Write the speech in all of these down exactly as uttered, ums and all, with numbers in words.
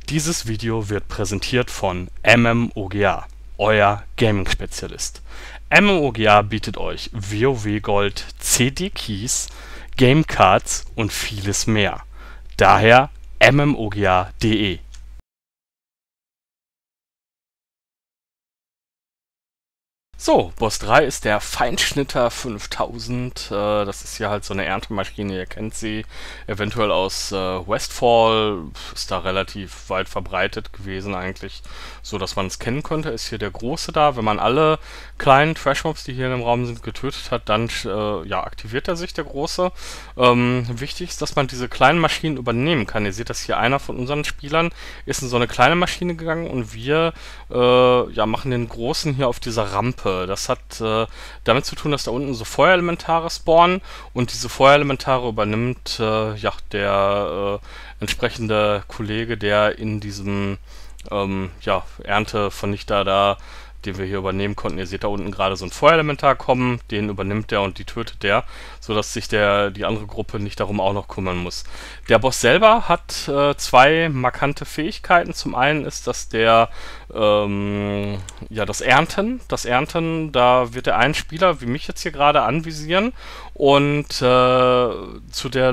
Dieses Video wird präsentiert von MMOGA, euer Gaming-Spezialist. MMOGA bietet euch WoW Gold, C D Keys, Game Cards und vieles mehr. Daher mmoga punkt de. So, Boss drei ist der Feinschnitter fünftausend. Äh, das ist hier halt so eine Erntemaschine, ihr kennt sie. Eventuell aus äh, Westfall, ist da relativ weit verbreitet gewesen eigentlich, so dass man es kennen konnte. Ist hier der große da. Wenn man alle kleinen Trashmobs, die hier im Raum sind, getötet hat, dann äh, ja, aktiviert er sich, der große. Ähm, wichtig ist, dass man diese kleinen Maschinen übernehmen kann. Ihr seht das hier, einer von unseren Spielern ist in so eine kleine Maschine gegangen und wir äh, ja, machen den großen hier auf dieser Rampe. Das hat äh, damit zu tun, dass da unten so Feuerelementare spawnen und diese Feuerelementare übernimmt äh, ja, der äh, entsprechende Kollege, der in diesem ähm, ja, Erntevernichter da, den wir hier übernehmen konnten. Ihr seht da unten gerade so ein Feuerelementar kommen, den übernimmt der und die tötet der, sodass sich der die andere Gruppe nicht darum auch noch kümmern muss. Der Boss selber hat äh, zwei markante Fähigkeiten. Zum einen ist das der ähm, ja das Ernten. Das Ernten, da wird der einen Spieler, wie mich jetzt hier gerade, anvisieren und äh, zu der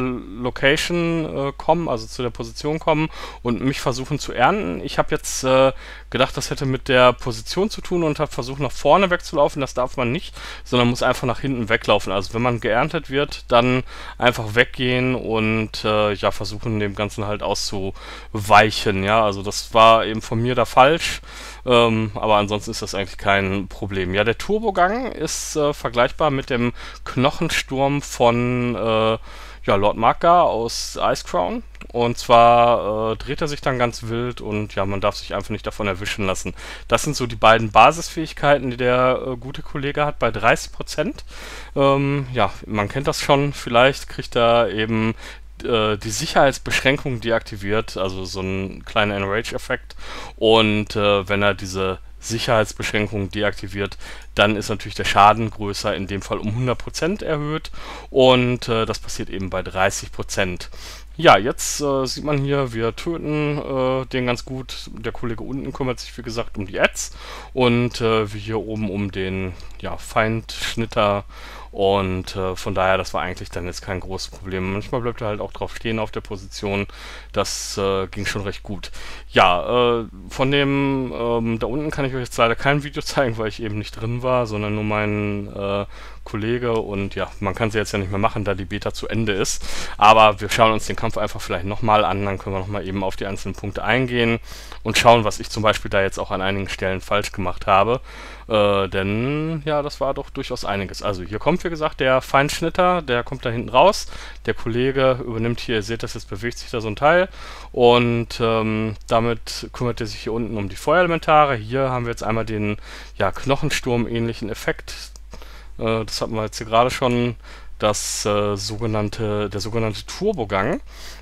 Location äh, kommen, also zu der Position kommen und mich versuchen zu ernten. Ich habe jetzt äh, gedacht, das hätte mit der Position zu tun und habe versucht, nach vorne wegzulaufen. Das darf man nicht, sondern muss einfach nach hinten weglaufen. Also wenn man geerntet wird, dann einfach weggehen und äh, ja, versuchen, dem Ganzen halt auszuweichen. Ja, also das war eben von mir da falsch. Ähm, aber ansonsten ist das eigentlich kein Problem. Ja, der Turbogang ist äh, vergleichbar mit dem Knochensturm von äh, ja, Lord Markgar aus Icecrown. Und zwar äh, dreht er sich dann ganz wild und ja, man darf sich einfach nicht davon erwischen lassen. Das sind so die beiden Basisfähigkeiten, die der äh, gute Kollege hat bei dreißig Prozent. Ähm, ja, man kennt das schon, vielleicht kriegt er eben die Sicherheitsbeschränkung deaktiviert, also so ein kleiner Enrage-Effekt. Und äh, wenn er diese Sicherheitsbeschränkung deaktiviert, dann ist natürlich der Schaden größer, in dem Fall um hundert Prozent erhöht. Und äh, das passiert eben bei dreißig Prozent. Ja, jetzt äh, sieht man hier, wir töten äh, den ganz gut. Der Kollege unten kümmert sich, wie gesagt, um die Ads und äh, wir hier oben um den ja, Feinschnitter. Und äh, von daher, das war eigentlich dann jetzt kein großes Problem. Manchmal bleibt er halt auch drauf stehen auf der Position. Das äh, ging schon recht gut. Ja, äh, von dem ähm, da unten kann ich euch jetzt leider kein Video zeigen, weil ich eben nicht drin war, sondern nur mein äh, Kollege. Und ja, man kann sie jetzt ja nicht mehr machen, da die Beta zu Ende ist. Aber wir schauen uns den Kampf einfach vielleicht nochmal an. Dann können wir nochmal eben auf die einzelnen Punkte eingehen und schauen, was ich zum Beispiel da jetzt auch an einigen Stellen falsch gemacht habe. Äh, denn ja, das war doch durchaus einiges. Also hier kommt, wie gesagt, der Feinschnitter, der kommt da hinten raus. Der Kollege übernimmt hier, ihr seht das, jetzt bewegt sich da so ein Teil. Und ähm, damit kümmert er sich hier unten um die Feuerelementare. Hier haben wir jetzt einmal den ja, Knochensturm-ähnlichen Effekt. Äh, das hatten wir jetzt hier gerade schon. Das äh, sogenannte, der sogenannte Turbogang.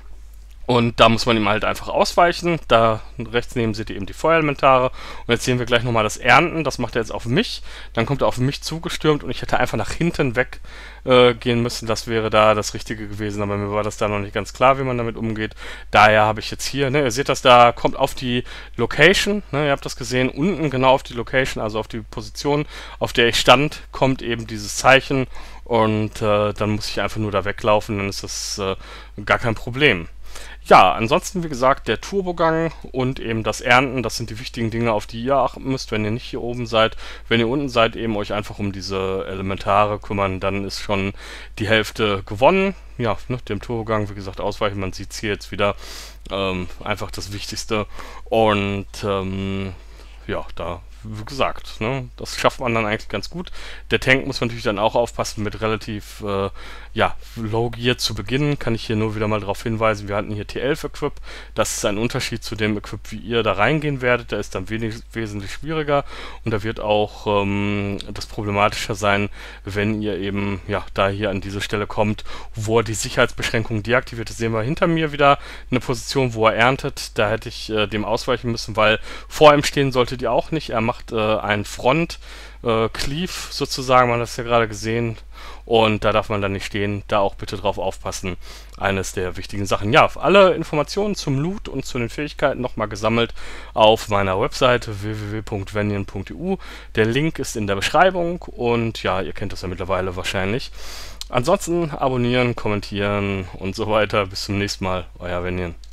Und da muss man ihm halt einfach ausweichen. Da rechts neben seht ihr eben die Feuerelementare. Und jetzt sehen wir gleich nochmal das Ernten. Das macht er jetzt auf mich. Dann kommt er auf mich zugestürmt und ich hätte einfach nach hinten weg äh, gehen müssen. Das wäre da das Richtige gewesen. Aber mir war das da noch nicht ganz klar, wie man damit umgeht. Daher habe ich jetzt hier, ne, ihr seht das, da kommt auf die Location. Ne, ihr habt das gesehen, unten genau auf die Location, also auf die Position, auf der ich stand, kommt eben dieses Zeichen. Und äh, dann muss ich einfach nur da weglaufen. Dann ist das äh, gar kein Problem. Ja, ansonsten, wie gesagt, der Turbogang und eben das Ernten, das sind die wichtigen Dinge, auf die ihr achten müsst, wenn ihr nicht hier oben seid. Wenn ihr unten seid, eben euch einfach um diese Elementare kümmern, dann ist schon die Hälfte gewonnen. Ja, ne, dem Turbogang, wie gesagt, ausweichen, man sieht es hier jetzt wieder, ähm, einfach das Wichtigste. Und ähm, ja, da wie gesagt, ne, das schafft man dann eigentlich ganz gut. Der Tank muss man natürlich dann auch aufpassen mit relativ äh, ja, Low Gear zu Beginn. Kann ich hier nur wieder mal darauf hinweisen, wir hatten hier T elf Equip. Das ist ein Unterschied zu dem Equip, wie ihr da reingehen werdet. Der ist dann wenig, wesentlich schwieriger und da wird auch ähm, das problematischer sein, wenn ihr eben ja da hier an diese Stelle kommt, wo er die Sicherheitsbeschränkung deaktiviert. Das sehen wir hinter mir wieder eine Position, wo er erntet. Da hätte ich äh, dem ausweichen müssen, weil vor ihm stehen solltet ihr auch nicht. Er macht äh, ein Front äh, Cleave sozusagen, man hat das ja gerade gesehen. Und da darf man dann nicht stehen, da auch bitte drauf aufpassen. Eines der wichtigen Sachen. Ja, alle Informationen zum Loot und zu den Fähigkeiten nochmal gesammelt auf meiner Webseite w w w punkt vanian punkt e u. Der Link ist in der Beschreibung und ja, ihr kennt das ja mittlerweile wahrscheinlich. Ansonsten abonnieren, kommentieren und so weiter. Bis zum nächsten Mal, euer Vanian.